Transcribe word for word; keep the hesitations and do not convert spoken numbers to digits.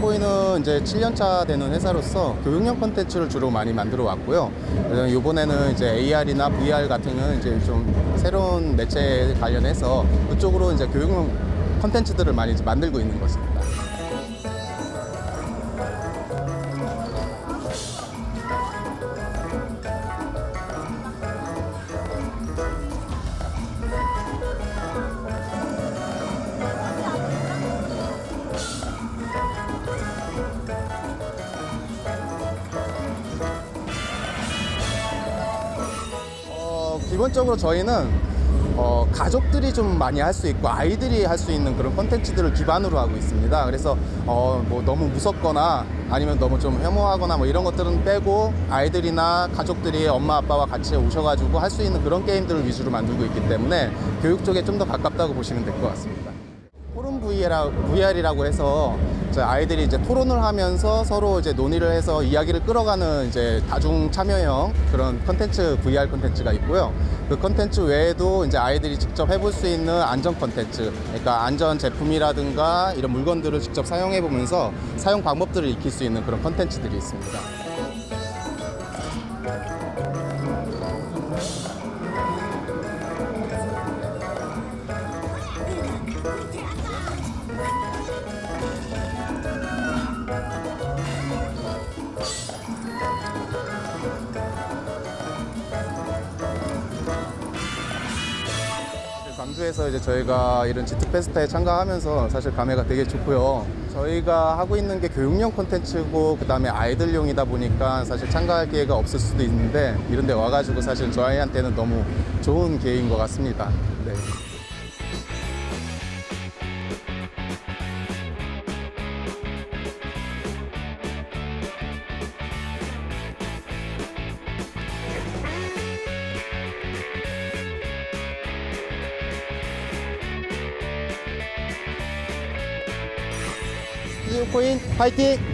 엑스포이는 이제 칠 년 차 되는 회사로서 교육용 콘텐츠를 주로 많이 만들어 왔고요. 이번에는 이제 에이알이나 브이알 같은 이제 좀 새로운 매체에 관련해서 그쪽으로 이제 교육용 콘텐츠들을 많이 이제 만들고 있는 것입니다. 기본적으로 저희는 어, 가족들이 좀 많이 할 수 있고 아이들이 할 수 있는 그런 콘텐츠들을 기반으로 하고 있습니다. 그래서 어, 뭐 너무 무섭거나 아니면 너무 좀 혐오하거나 뭐 이런 것들은 빼고 아이들이나 가족들이 엄마 아빠와 같이 오셔가지고 할 수 있는 그런 게임들을 위주로 만들고 있기 때문에 교육 쪽에 좀 더 가깝다고 보시면 될 것 같습니다. 토론 브이알이라고 해서 아이들이 이제 토론을 하면서 서로 이제 논의를 해서 이야기를 끌어가는 이제 다중 참여형 그런 컨텐츠 브이알 컨텐츠가 있고요. 그 컨텐츠 외에도 이제 아이들이 직접 해볼 수 있는 안전 컨텐츠, 그러니까 안전 제품이라든가 이런 물건들을 직접 사용해 보면서 사용 방법들을 익힐 수 있는 그런 컨텐츠들이 있습니다. 광주에서 이제 저희가 이런 지트 페스타에 참가하면서 사실 감회가 되게 좋고요. 저희가 하고 있는 게 교육용 콘텐츠고 그 다음에 아이들용이다 보니까 사실 참가할 기회가 없을 수도 있는데 이런 데 와가지고 사실 저희한테는 너무 좋은 기회인 것 같습니다. 네. 코인 파이팅!